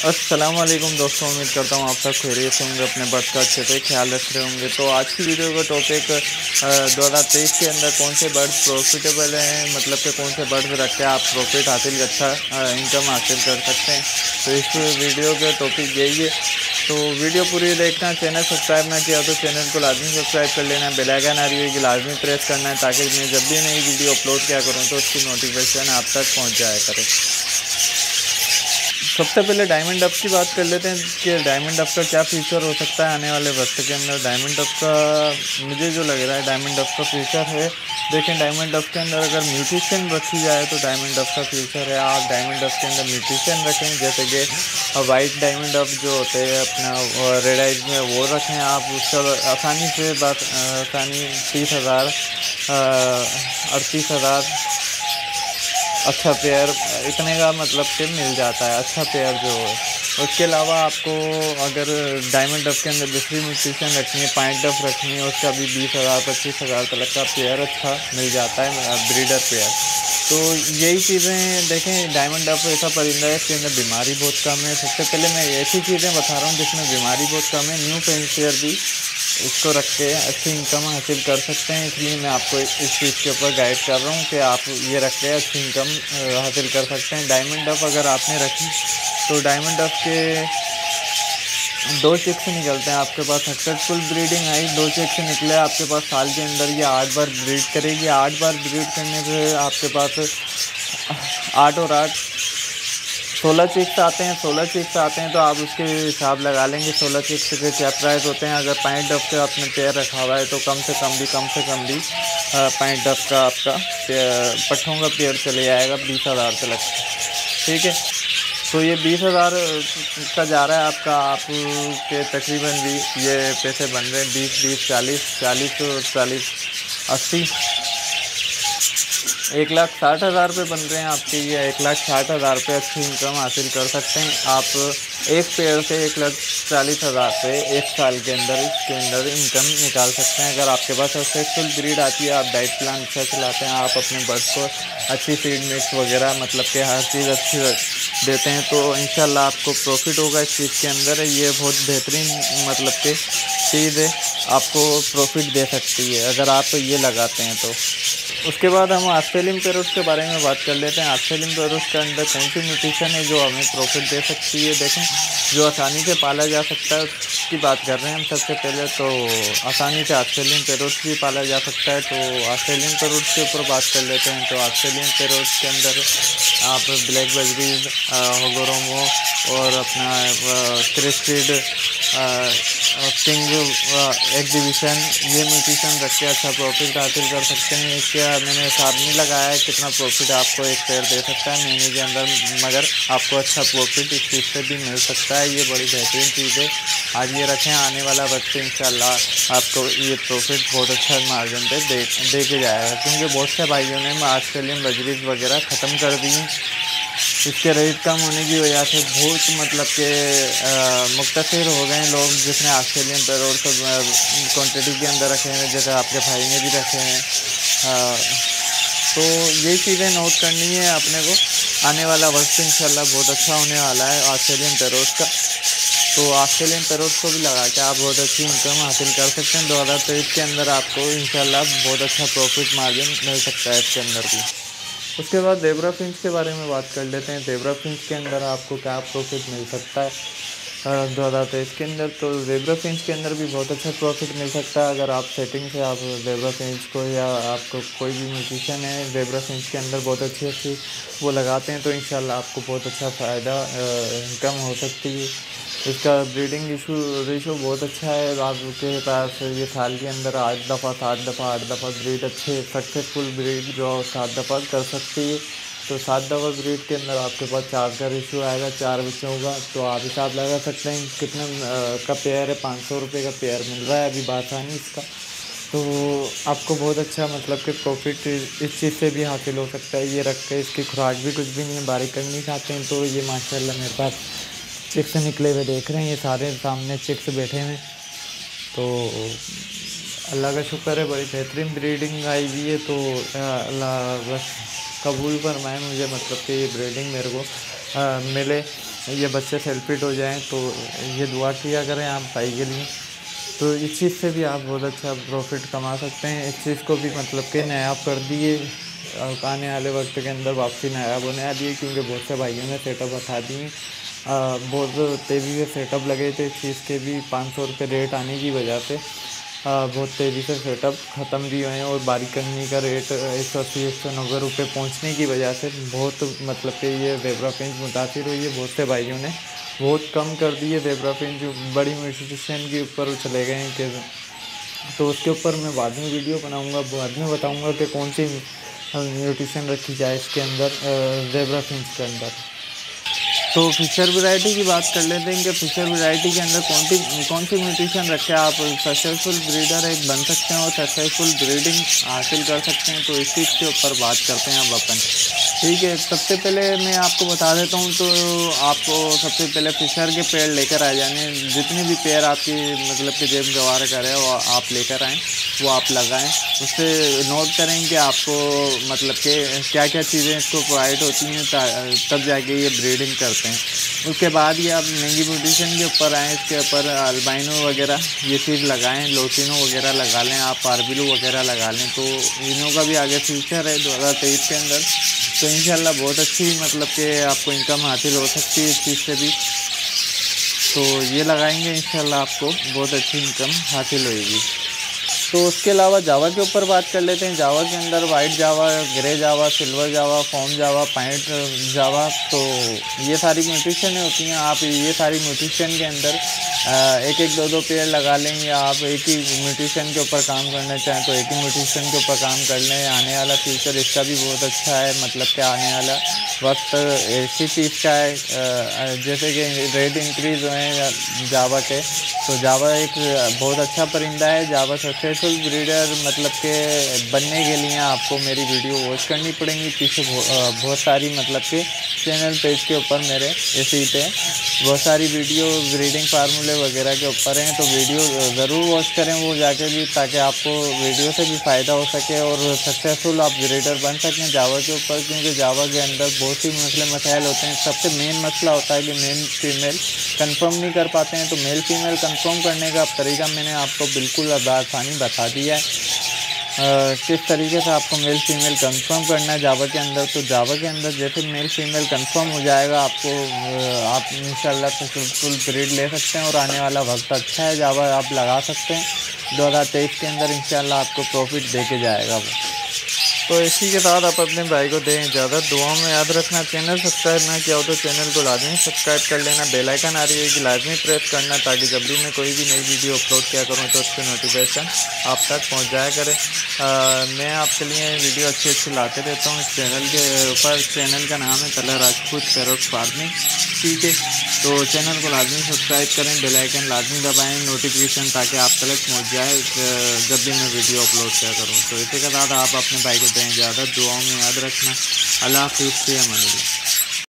अस्सलाम वालेकुम दोस्तों, उम्मीद करता हूँ आप सब खैरियत से होंगे, अपने बर्थ का अच्छे से ख्याल रख रहे होंगे। तो आज की वीडियो का टॉपिक 2023 के अंदर कौन से बर्ड्स प्रॉफिटेबल हैं, मतलब कि कौन से बर्ड्स रख के आप प्रॉफिट हासिल अच्छा इनकम हासिल कर सकते हैं। तो इस वीडियो का टॉपिक यही है। तो वीडियो पूरी देखना, चैनल सब्सक्राइब ना किया तो चैनल को लाजमी सब्सक्राइब कर लेना, बेल आइकन आ रही है कि लाजमी प्रेस करना है ताकि मैं जब भी नई वीडियो अपलोड किया करूँ तो उसकी नोटिफिकेशन आप तक पहुँच जाया करे। सबसे पहले डायमंड डफ की बात कर लेते हैं कि डायमंड डफ का क्या फीचर हो सकता है आने वाले वक्त के अंदर। डायमंड डफ का मुझे जो लग रहा है, डायमंड डफ का फीचर है, देखें डायमंड डफ के अंदर अगर म्यूटेशन रखी जाए तो डायमंड डफ का फीचर है। आप डायमंड डफ के अंदर म्यूटेशन रखें, जैसे कि वाइट डायमंड डफ जो होते हैं अपना रेड आइज में, वो रखें आप। उसका आसानी से आसानी 30,000 38,000 अच्छा पेयर इतने का मतलब कि मिल जाता है, अच्छा पेयर जो है। उसके अलावा आपको अगर डायमंड डफ के अंदर दूसरी म्यूटेशन रखनी है, पॉइंट डफ रखनी है, उसका भी 20,000 25,000 तक का पेयर अच्छा मिल जाता है, ब्रीडर पेयर। तो यही चीज़ें देखें, डायमंड डफ ऐसा परिंदा है इसके अंदर बीमारी बहुत कम है। सबसे पहले मैं ऐसी चीज़ें बता रहा हूँ जिसमें बीमारी बहुत कम है। न्यू पेंसियर भी इसको रख के अच्छी इनकम हासिल कर सकते हैं, इसलिए मैं आपको इस चीज़ के ऊपर गाइड कर रहा हूँ कि आप ये रख के अच्छी इनकम हासिल कर सकते हैं। डायमंड डफ अगर आपने रखी तो डायमंड डफ के 2 चिक्स निकलते हैं आपके पास। सक्सेसफुल ब्रीडिंग आई, 2 चिक्स निकले आपके पास, साल के अंदर ये 8 बार ब्रीड करेगी। 8 बार ब्रीड करने से आपके पास 8 और 8 16 चिक्स आते हैं। 16 चिक्स आते हैं तो आप उसके हिसाब लगा लेंगे 16 चिक्स के क्या प्राइस होते हैं। अगर पॉइंट डफ का आपने पेयर रखा हुआ है तो कम से कम भी पॉइंट डफ का आपका पट्ठों का पेयर चले जाएगा 20,000 तक, ठीक है। तो ये 20,000 का जा रहा है आपका, आपके तकरीबन भी ये पैसे बन रहे हैं 20 40 80 1,60,000 रुपये बन रहे हैं आपके। ये 1,60,000 रुपये अच्छी इनकम हासिल कर सकते हैं आप। एक पेड़ से 1,40,000 रुपये एक साल के अंदर इसके अंदर इनकम निकाल सकते हैं। अगर आपके पास सक्सेसफुल ब्रीड आती है, आप डाइट प्लान अच्छा चलाते हैं, आप अपने बर्ड्स को अच्छी फीड मिक्स वगैरह मतलब कि हर चीज़ अच्छी देते हैं, तो इंशाल्लाह आपको प्रॉफिट होगा इस चीज़ के अंदर। ये बहुत बेहतरीन मतलब कि चीज़ है, आपको प्रॉफिट दे सकती है अगर आप ये लगाते हैं तो। उसके बाद हम ऑस्ट्रेलियन पैरोट्स के बारे में बात कर लेते हैं। ऑस्ट्रेलियन पैरोट्स के अंदर कौन सी न्यूट्रिशन है जो हमें प्रॉफिट दे सकती है। देखें, जो आसानी से पाला जा सकता है उसकी बात कर रहे हैं हम। सबसे पहले तो आसानी से ऑस्ट्रेलियन पैरोट्स भी पाला जा सकता है, तो ऑस्ट्रेलियन पैरोट्स के ऊपर बात कर लेते हैं। तो ऑस्ट्रेलियन पैरोट्स के अंदर आप ब्लैक बजरीज, होगोरोमो और अपना क्रेस्टेड किंग एग्जीबिशन, ये म्यूटेशन रख के अच्छा प्रॉफिट हासिल कर सकते हैं। इसका मैंने हिसाब नहीं लगाया है कितना प्रॉफिट आपको एक पेयर दे सकता है महीने के अंदर, मगर आपको अच्छा प्रॉफिट इस चीज़ से भी मिल सकता है। ये बड़ी बेहतरीन चीज़ है, आज ये रखें, आने वाला वक्त इंशाल्लाह आपको ये प्रॉफिट बहुत अच्छा मार्जिन पे दे के जाएगा। क्योंकि बहुत से भाइयों ने ऑस्ट्रेलियन बजरीज वगैरह ख़त्म कर दी हैं, इसके रेट कम होने की वजह से बहुत मतलब के मुक्तसर हो गए लोग जिसने ऑस्ट्रेलियन पैरोट क्वांटिटी के अंदर रखे हैं, जैसे आपके भाई ने भी रखे हैं। तो ये चीज़ें नोट करनी है अपने को, आने वाला वक्त इंशाल्लाह बहुत अच्छा होने वाला है ऑस्ट्रेलियन पैरोट का। तो ऑस्ट्रेलियन पैरोट को भी लगा के आप बहुत अच्छी इनकम हासिल कर सकते हैं। 2023 के अंदर आपको इंशाल्लाह बहुत अच्छा प्रॉफिट मार्जिन मिल सकता है इसके अंदर भी। उसके बाद ज़ेब्रा फिंच के बारे में बात कर लेते हैं। ज़ेब्रा फिंच के अंदर आपको क्या प्रॉफिट मिल सकता है 2023 के अंदर। तो ज़ेब्रा फिंच के अंदर भी बहुत अच्छा प्रॉफिट मिल सकता है अगर आप सेटिंग से आप ज़ेब्रा फिंच को या आपको कोई भी म्यूटेशन है ज़ेब्रा फिंच के अंदर बहुत अच्छी वो लगाते हैं तो इंशाल्लाह आपको बहुत अच्छा फ़ायदा इनकम हो सकती है। इसका ब्रीडिंग रेशो बहुत अच्छा है। आपके पास ये साल के अंदर 8 दफ़ा ब्रीड अच्छे सक्सेसफुल ब्रीड जो 7 दफ़ा कर सकती है। तो 7 दफ़ा ब्रीड के अंदर आपके पास 4 का रेशो आएगा, 4 बच्चों का। तो आप हिसाब लगा सकते हैं कितने का पेयर है, 500 रुपये का पेयर मिल रहा है अभी बासानी इसका। तो आपको बहुत अच्छा मतलब कि प्रॉफिट इस चीज़ से भी हासिल हो सकता है। ये रख के इसकी खुराक भी कुछ भी नहीं है, बारीक करनी चाहते हैं तो ये माशाल्लाह मेरे पास चिक्स निकले हुए देख रहे हैं, ये सारे सामने चिक्स बैठे हैं। तो अल्लाह का शुक्र है, बड़ी बेहतरीन ब्रीडिंग आई हुई है। तो अल्लाह बस कबूल फरमाए मुझे, मतलब कि ये ब्रीडिंग मेरे को मिले ये बच्चे सेल्फिट हो जाएं, तो ये दुआ किया करें आप भाई के लिए। तो इस चीज़ से भी आप बहुत अच्छा प्रॉफिट कमा सकते हैं। इस चीज़ को भी मतलब कि नायाब कर दिए, आने वाले वक्त के अंदर वापसी नायाब होने आ रही है, क्योंकि बहुत से भाइयों ने सेटअप बता दिए। बहुत तेज़ी से सेटअप लगे थे इस चीज़ के भी, 500 रुपये रेट आने की वजह से बहुत तेज़ी से सेटअप ख़त्म भी हुए हैं, और बारीक करनी का रेट 180 190 रुपये पहुँचने की वजह से बहुत मतलब कि ये ज़ेब्रा फिंच मुतासिर हुई है। बहुत से भाइयों ने बहुत कम कर दी है ज़ेब्रा फिंच, बड़ी म्यूटेशन के ऊपर चले गए हैं कि, तो उसके ऊपर मैं बाद में वीडियो बनाऊंगा, बाद में बताऊंगा कि कौन सी म्यूटेशन रखी जाए इसके अंदर ज़ेब्रा फिंच के अंदर। तो फिशर वैरायटी की बात कर लेते हैं कि फिशर वैरायटी के अंदर कौन सी म्यूटेशन रखे आप सक्सेसफुल ब्रीडर एक बन सकते हैं और सक्सेसफुल ब्रीडिंग हासिल कर सकते हैं। तो इस चीज़ के ऊपर बात करते हैं अब अपन, ठीक है। सबसे पहले मैं आपको बता देता हूँ, तो आपको सबसे पहले फिशर के पेड़ लेकर आ जाने, जितने भी पेड़ आपकी मतलब कि जेब गवार करें वो आप लेकर आएँ, वो आप लगाएं। उससे नोट करें कि आपको मतलब कि क्या क्या चीज़ें इसको प्रोवाइड होती हैं, तब जाके ये ब्रीडिंग करते हैं। उसके बाद ये आप महंगी म्यूटेशन के ऊपर आएँ, इसके ऊपर अल्बाइनो वगैरह ये चीज़ लगाएं, लोटिनो वगैरह लगा लें, आप पारबिलो वगैरह लगा लें। तो इनों का भी आगे फ्यूचर है 2023 के अंदर, तो इंशाल्लाह बहुत अच्छी मतलब कि आपको इनकम हासिल हो सकती है इस चीज़ से भी। तो ये लगाएंगे इंशाल्लाह आपको बहुत अच्छी इनकम हासिल होएगी। तो उसके अलावा जावा के ऊपर बात कर लेते हैं। जावा के अंदर white Java, grey Java, silver Java, fawn Java, pied Java, तो ये सारी म्यूटेशन होती हैं। आप ये सारी म्यूटेशन के अंदर एक एक दो पेड़ लगा लें, या आप एक ही म्यूटेशन के ऊपर काम करना चाहें तो एक ही म्यूटेशन के ऊपर काम कर लें। आने वाला फ्यूचर इसका भी बहुत अच्छा है, मतलब कि आने वाला वक्त ऐसी चीज़ का है जैसे कि रेट इंक्रीज़ हुए जावा के, तो जावा एक बहुत अच्छा परिंदा है। जावा सक्सेसफुल ब्रीडर मतलब के बनने के लिए आपको मेरी वीडियो वॉच करनी पड़ेंगी। पीछे बहुत सारी मतलब के चैनल पेज के ऊपर मेरे इसी पे बहुत सारी वीडियो ब्रीडिंग फार्मूले वगैरह के ऊपर हैं, तो वीडियो ज़रूर वॉच करें वो जाके भी, ताकि आपको वीडियो से भी फ़ायदा हो सके और सक्सेसफुल आप ब्रीडर बन सकें जावा के ऊपर। क्योंकि जावा के अंदर बहुत सी मसाइल होते हैं। सबसे मेन मसला होता है कि मेल फीमेल कंफर्म नहीं कर पाते हैं। तो मेल फीमेल कंफर्म करने का तरीका मैंने आपको बिल्कुल आसानी बता दिया है, किस तरीके से आपको मेल फीमेल कंफर्म करना है जावा के अंदर। तो जावा के अंदर जैसे मेल फीमेल कंफर्म हो जाएगा आपको, आप इंशाल्लाह सक्सेसफुल ब्रीड ले सकते हैं और आने वाला वक्त अच्छा है। जावा आप लगा सकते हैं 2023 के अंदर, इंशाल्लाह आपको प्रॉफिट दे के जाएगा वो। तो इसी के साथ आप अपने भाई को दें इजाज़त। दुआओं में याद रखना, चैनल सब्सक्राइब ना किया हो तो चैनल को लाजमी सब्सक्राइब कर लेना, बेल आइकन आ रही है कि लाजमी प्रेस करना, ताकि जब भी मैं कोई भी नई वीडियो अपलोड किया करूँ तो उसकी नोटिफिकेशन आप तक पहुँच जाया करे। मैं आपके लिए वीडियो अच्छी लाते रहता हूँ इस चैनल के ऊपर। चैनल का नाम है तलहा राजपूत पैरोट फार्मिंग, ठीक है। तो चैनल को लाजमी सब्सक्राइब करें, बेल आइकन लाजमी दबाएं नोटिफिकेशन, ताकि आप तक पहुँच जाए जब भी मैं वीडियो अपलोड किया करूँ। तो इसी के साथ आप अपने भाई को दें इजाज़त। दुआओं में याद रखना। अल्लाह हाफ़िज़, फ़ी अमान अल्लाह।